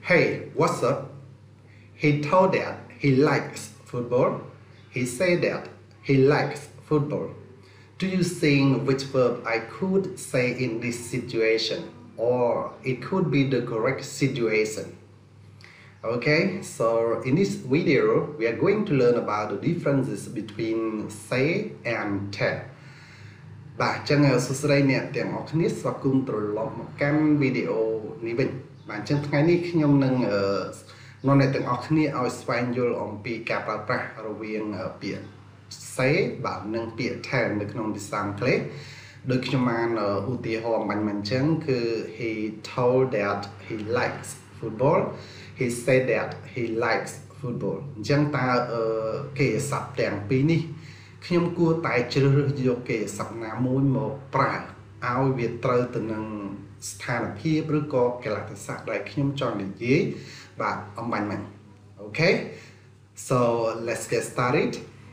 Hey, what's up? He told that he likes football. He said that he likes football. Do you think which verb I could say in this situation? Or it could be the correct situation. Okay, so in this video, we are going to learn about the differences between say and tell. Và chân số đây nè, tiếng học nít và cùng trở lại một cam video ní bình. Bạn chân ngày ní nhom nâng nó này tiếng học nít ao xoay vô ông pi cà pra pra rồi viên biển say bạn nâng biển tell được nông bị sang clip. Được cho man ưu tiên họ mình chânคือ he told that he likes football. He said that he likes football. Chân ta kể sắp tiếng pi ní. ខ្ញុំគួរតែជ្រើសរើសយកគេសព្ទណាមួយមកប្រើឲ្យវាត្រូវទៅនឹងស្ថានភាពឬក៏កលៈទេសៈដែលខ្ញុំចង់និយាយបាទអំបញ្ញមិញ Okay so let's get started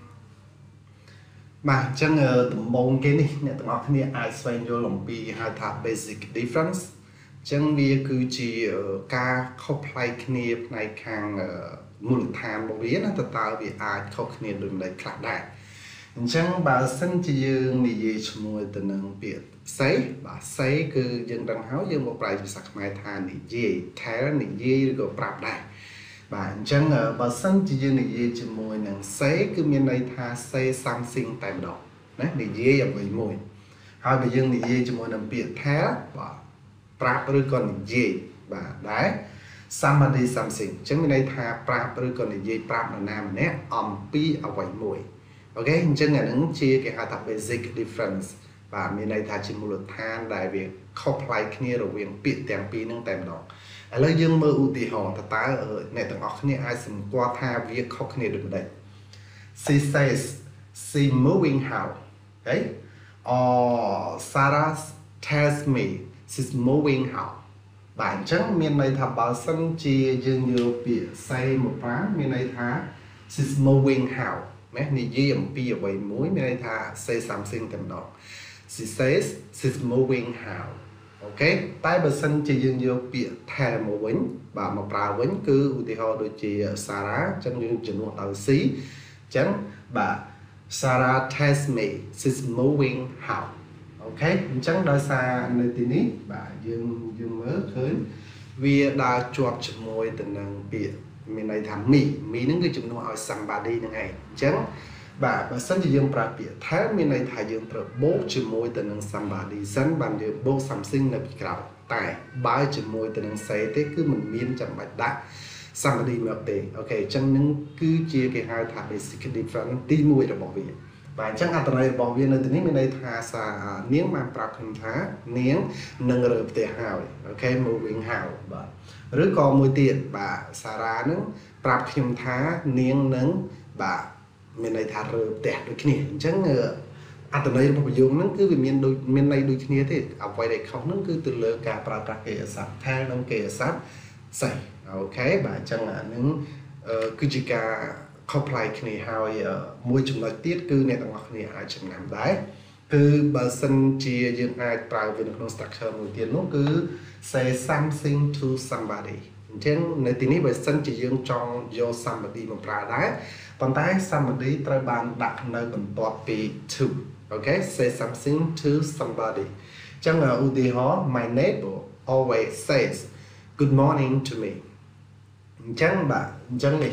បាទអញ្ចឹងដំបូងគេនេះអ្នកទាំងអស់គ្នាអាចស្វែងយល់អំពីហៅថា basic difference អញ្ចឹងវាគឺជាការខុសប្លែកគ្នាផ្នែកខាងមូលដ្ឋានរបស់វាណាតើវាអាចខុសគ្នាដូចនេះខ្លះដែរ អញ្ចឹងបើសិនជាយើងនិយាយជាមួយទៅនឹងពាក្យ say បាទ say គឺយើងដឹងហើយយើងមកប្រើភាសាខ្មែរថានិយាយ tell និយាយឬក៏ប្រាប់ដែរបាទអញ្ចឹងបើសិនជាយើងនិយាយជាមួយនឹង say គឺមានន័យថា say something តែម្ដងណានិយាយអ្វីមួយហើយបើយើងនិយាយជាមួយនឹងពាក្យ tell បាទប្រាប់ឬក៏និយាយបាទដែរ somebody something អញ្ចឹងមានន័យថាប្រាប់ឬក៏និយាយប្រាប់នរណាម្នាក់អំពីអ្វីមួយ Okay អញ្ចឹងអានឹងជាគេហៅថា basic difference បាទមានន័យថាជាមូលដ្ឋានដែលវាខុសប្លែកគ្នារវាងពាក្យទាំងពីរហ្នឹងតែម្ដងឥឡូវយើងមើលឧទាហរណ៍តើអ្នកទាំងអស់គ្នាអាចសម្គាល់ថាវាខុសគ្នាដូចម្ដេច She says she moving house okay or Sarah tells me she's moving house បាទអញ្ចឹងមានន័យថាបើសិនជាយើងយកពាក្យ say មកប្រើមានន័យថា she's moving house និយាយអំពីអ្វីមួយមានន័យថា say something តែម្ដង She says she's moving house Okay តែបើសិនជាយើងយកពាក្យ tell មកវិញបាទមកប្រើវិញគឺឧទាហរណ៍ដូចជា Sarah អញ្ចឹងយើងជំនួសដោយ she អញ្ចឹងបាទ Sarah tells me she's moving house Okay អញ្ចឹងដោយសារនៅទីនេះបាទយើងមើលឃើញវាដើរជាប់ជាមួយទៅនឹងពាក្យ មានន័យថា me ហ្នឹងគឺជំនួសឲ្យ somebody ហ្នឹងឯងអញ្ចឹងបាទបើសិនជាយើងប្រើពាក្យ tell មានន័យថាយើងត្រូវបូកជាមួយទៅនឹង somebody សិនបានយើងបូក something នៅពីក្រោយតែបើជាមួយទៅនឹង say ទេគឺមិនមានចាំបាច់ដាក់ somebody មកទេអូខេអញ្ចឹងនឹងគឺជាគេហៅថា basic difference ទី1របស់វាបាទអញ្ចឹងអត្ថន័យរបស់វានៅទីនេះមានន័យថានាងបានប្រាប់ខ្ញុំថានាងនឹងរើផ្ទះហើយអូខេ moving house បាទឬក៏មួយទៀតបាទសារ៉ានឹងប្រាប់ខ្ញុំថានាងនឹងបាទមានន័យថារើផ្ទះដូចគ្នាអញ្ចឹងអត្ថន័យរបស់ប្រយោគហ្នឹងគឺវាមានដូចមានន័យដូចគ្នាទេអ្វីដែលខុសហ្នឹងគឺទៅលើការប្រើប្រាស់គេស័ព្ទ tell និងគេស័ព្ទ say អូខេបាទអញ្ចឹងអាហ្នឹងគឺជាការខុសប្លែកគ្នាហើយមួយចំណុចទៀតគឺអ្នកទាំងអស់គ្នាអាចចំណាំដែរគឺបើសិនជាយើងអាចប្រើវានៅក្នុង structure មួយទៀតនោះគឺ say something to somebody អញ្ចឹងនៅទីនេះបើសិនជាយើងចង់យក somebody មកប្រើដែរប៉ុន្តែ somebody ត្រូវបានដាក់នៅបន្ទាប់ពី to Okay say something to somebody អញ្ចឹងឧទាហរណ៍ my neighbor always says good morning to me អញ្ចឹងបាទអញ្ចឹងនេះ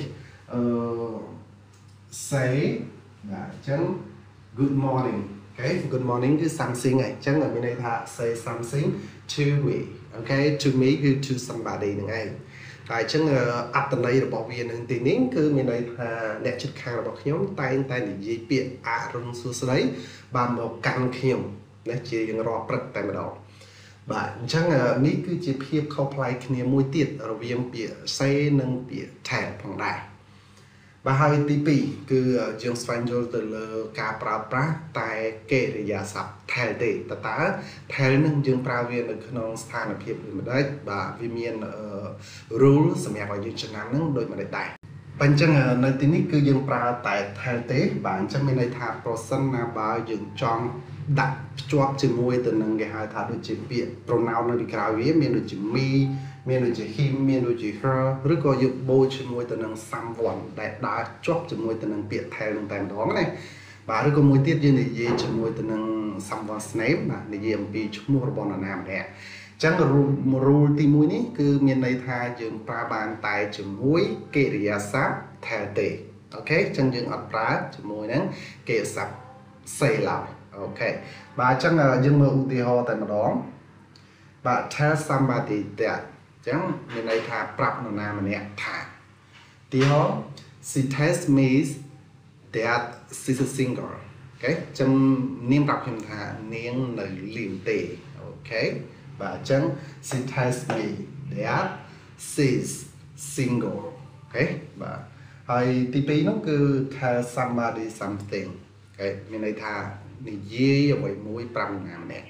say បាទអញ្ចឹង good morning Okay good morning គឺ something ឯងអញ្ចឹងមានន័យថា say something to me Okay to me គឺ to somebody ហ្នឹងឯងតែអញ្ចឹងអត្ថន័យរបស់វានៅទីនេះគឺមានន័យថាអ្នកជិតខាងរបស់ខ្ញុំតែងតែនិយាយពាក្យអរុណសួស្ដីបានមកកាន់ខ្ញុំណាជារៀងរាល់ព្រឹកតែម្ដងបាទអញ្ចឹងនេះគឺជាភាពខុសប្លែកគ្នាមួយទៀតរវាងពាក្យ say និងពាក្យ tell ផងដែរបាទហើយទី2គឺយើងស្វែងយល់ទៅលើការប្រើប្រាស់តែកិរិយាសព្ទ tell ទេតើ tell នឹងយើងប្រើវានៅក្នុងស្ថានភាពដូចម្ដេចបាទវាមាន rule សម្រាប់ឲ្យយើងចំណាំនឹងដូចមិនដែរបើអញ្ចឹងនៅទីនេះគឺយើងប្រើតែ tell ទេបាទអញ្ចឹងមានន័យថាប្រសិនណាបើយើងចង់ដាក់ភ្ជាប់ជាមួយទៅនឹងគេហៅថាដូចជាពាក្យ pronoun នៅពីក្រោយវាមានដូចជា me miền đôi chỉ him miền đôi chỉ her rồi có dụng bôi chỉ môi từ năng someone đại đã chốt chỉ môi từ năng biệt theo năng tàng đó này và rồi có môi tiết như này gì chỉ môi từ năng someone's name mà này gì bị chúc mua bọn là nam nè chẳng là rule ti môi ní cứ miền này tha dùng pra bàn tài chỉ môi kê rìa sát theo tệ ok chẳng dùng ở pra chỉ môi nắng kê sát xây lại ok và chẳng là dùng mơ ưu tiên ho tại mà đó và tell somebody that chẳng miền này tha prap nó nam nè thà tí ho she tells me that she's a singer ok chẳng niêm đọc hình thà niên lời liều tệ ok và chẳng she tells me that she's single ok và hay tí phí nó cứ tell somebody something ok miền này thà ni dê ở vậy mũi prang nam nè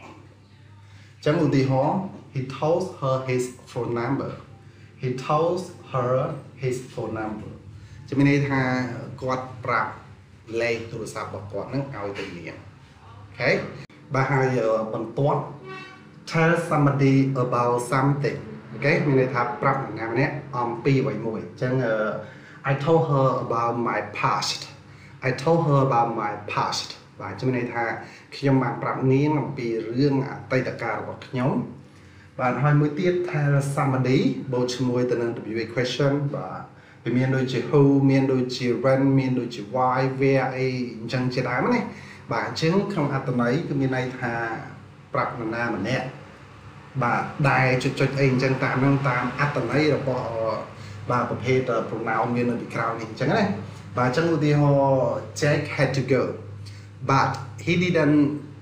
chẳng ưu tiên ho he told her his phone number he told her his phone number cho nên đây tha quạt prap lấyទូរស័ព្ទរបស់គាត់នឹងឲ្យទៅនាងអូខេបាទហើយបន្ទាប់ tell somebody about something អូខេមានន័យថាប្រាប់នរណាម្នាក់អំពីអ្វីមួយអញ្ចឹងI told her about my past I told her about my past បាទជំនឿថាខ្ញុំបានប្រាប់នាងអំពីរឿងអតីតកាលរបស់ខ្ញុំបាទហើយមួយទៀត tell somebody បូកជាមួយទៅនឹង WA question បាទវាមានដូចជា who មានដូចជា when មានដូចជា why where អីអញ្ចឹងជាដើមណាបាទអញ្ចឹងក្នុងអត្ថន័យគឺមានន័យថាប្រាប់នរណាម្នាក់បាទដែលចុចអីអញ្ចឹងតាមនឹងតាមអត្ថន័យរបស់បាទប្រភេទ pronoun មាននៅពីក្រោយនេះអញ្ចឹងណាបាទអញ្ចឹងឧទាហរណ៍ Jack had to go but he didn't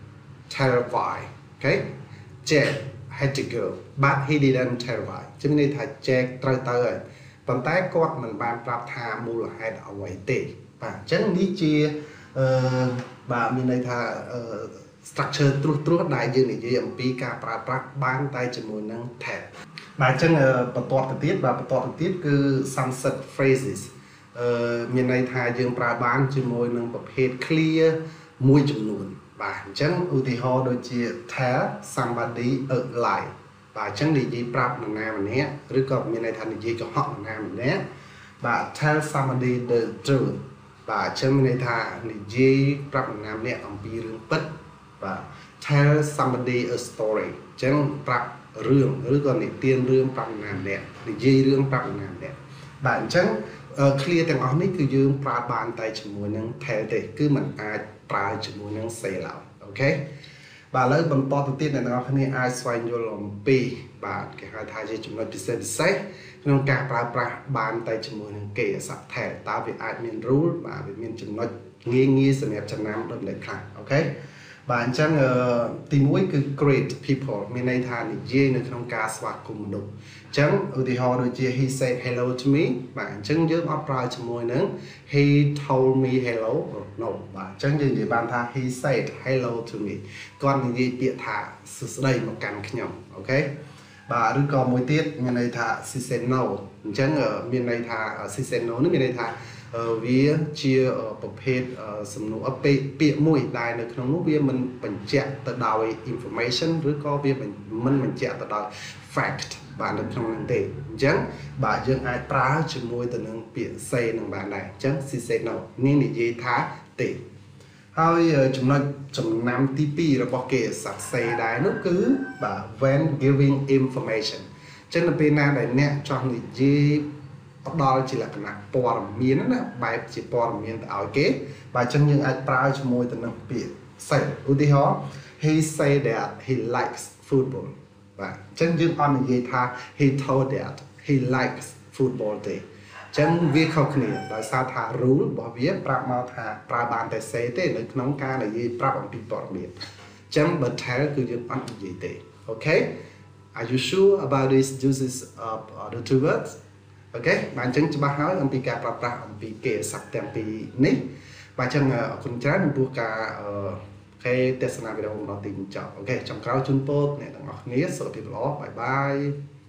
tell why okay Jack had to go but he didn't tell why ជំនឿថា Jack ត្រូវទៅហើយប៉ុន្តែគាត់មិនបានប្រាប់ថាមូលហេតុអ្វីទេបាទអញ្ចឹងនេះជាបាទមានន័យថាstructure ត្រួសដែលយើងនិយាយអំពីការប្រើប្រាស់បានតែជាមួយនឹង tag បាទអញ្ចឹងបន្ទាប់ទៅទៀតគឺ sunset phrases មានន័យថាយើងប្រើបានជាមួយនឹងប្រភេទ clear មួយចំនួនបាទអញ្ចឹងឧទាហរណ៍ដូចជា tell somebody a lie បាទអញ្ចឹងនិយាយប្រាប់នរណាម្នាក់ឬក៏មានន័យថានិយាយកុហកនរណាម្នាក់បាទ tell somebody the truth បាទអញ្ចឹងមានន័យថានិយាយប្រាប់នរណាម្នាក់អំពីរឿងពិតបាទ tell somebody a story អញ្ចឹងប្រាប់រឿងឬក៏និទានរឿងប្រាប់នរណាម្នាក់និយាយរឿងប្រាប់នរណាម្នាក់បាទអញ្ចឹង clear ទាំងអស់នេះគឺយើងប្រើបានតែជាមួយនឹង tell ទេគឺมันអាចប្រើជាមួយនឹង say ឡើយអូខេបាទឥឡូវបន្តទៅទៀតអ្នកទាំងអស់គ្នាអាចស្វែងយល់អំពីបាទគេហៅថាជាចំណុចពិសេសក្នុងការប្រើប្រាស់បានតែជាមួយនឹងគេអស័ព្ទ tell តើវាអាចមាន rule បាទវាមានចំណុចងាយសម្រាប់ចំណាំដូចម្ដេចខ្លះអូខេបាទអញ្ចឹងទី1គឺ greet people មានន័យថានិយាយនៅក្នុងការស្វាគមន៍មនុស្សអញ្ចឹងឧទាហរណ៍ដូចជា he said hello to me បាទអញ្ចឹងយើងអត់ប្រើជាមួយនឹង he told me hello no បាទអញ្ចឹងយើងនិយាយបានថា he said hello to me គាត់និយាយពាក្យថាសួស្ដីមកកាន់ខ្ញុំអូខេបាទឬក៏មួយទៀតមានន័យថា she said no អញ្ចឹងមានន័យថា she said no នេះមានន័យថាវាជាប្រភេទសំណួរពាក្យមួយដែលនៅក្នុងនោះវាមិនបញ្ជាក់ទៅដោយ information ឬក៏វាមិនបញ្ជាក់ទៅដោយ fact បាទនៅក្នុងនោះទេអញ្ចឹងបាទយើងអាចប្រើជាមួយទៅនឹងពាក្យ say នឹងបានដែរអញ្ចឹង she said no នេះនិយាយថាទេហើយចំណុចចំណាំទី2របស់គេស័ព្ទ say ដែរនោះគឺបាទ when giving information អញ្ចឹងនៅពេលណាដែលអ្នកចង់និយាយផ្ដល់ជាលក្ខណៈព័ត៌មានណាបែបជាព័ត៌មានទៅឲ្យគេបាទអញ្ចឹងយើងអាចប្រើជាមួយទៅនឹងពាក្យ say ឧទាហរណ៍ he say that he likes football បាទអញ្ចឹងយើងអត់និយាយថា he told that he likes football ទេអញ្ចឹងវាខុសគ្នាដោយសារថា rule របស់វាប្រាប់មកថាប្រើបានតែ say ទេនៅក្នុងការនិយាយប្រាប់អំពីព័ត៌មានអញ្ចឹងបើ tell គឺយើងអត់និយាយទេអូខេ Are you sure about these uses of the two wordsអូខេបាទអញ្ចឹងច្បាស់ហើយអំពីការប្រើប្រាស់អំពីគេស័ព្ទទាំងពីរនេះបាទអញ្ចឹងអរគុណច្រើនចំពោះការគេទស្សនាវីដេអូដល់ទីបញ្ចប់អូខេចុងក្រោយជូនពរអ្នកទាំងអស់គ្នាសុខភាពល្អបាយបាយ